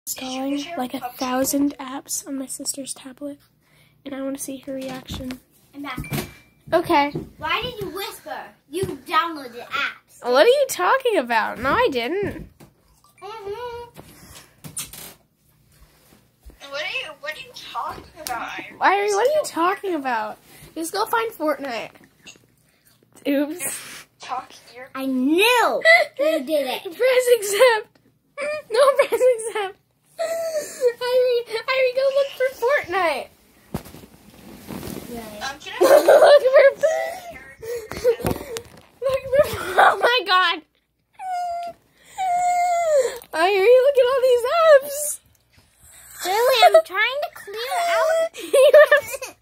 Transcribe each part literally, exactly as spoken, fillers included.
installing like a thousand apps on my sister's tablet, and I want to see her reaction. I'm back. Okay. Why did you whisper? You downloaded apps. What are you talking about? No, I didn't. Mm-hmm. What are you What are you talking about? Irie, what are you talking about? Just go find Fortnite. Oops. Talk here. I knew you did it. Press accept. No, press accept. Irie, Irie, go look for Fortnite. I'm gonna Look for. Look for. Oh my God. Irie, look at all these apps. Really, I'm trying to clear out.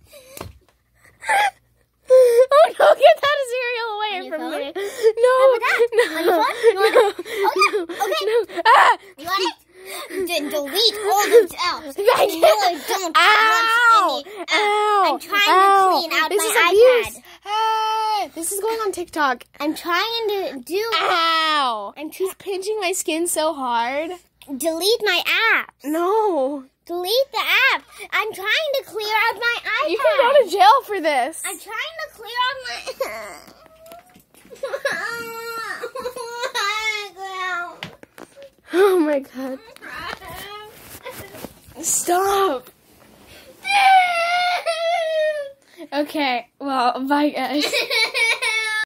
Oh no, get that cereal away from me. No, no, no, no, no. Ah! You want it? Then delete all those apps. I You really don't Ow! want any. Uh, Ow! I'm trying Ow! to clean out This my is abuse. iPad. Ah! This is going on TikTok. I'm trying to do. Ow! I'm She's pinching my skin so hard. delete my app. No. Delete the app. I'm trying to clear out my iPad. You can go to jail for this. I'm trying to clear out my. Oh my God. Stop. Okay, well, bye guys.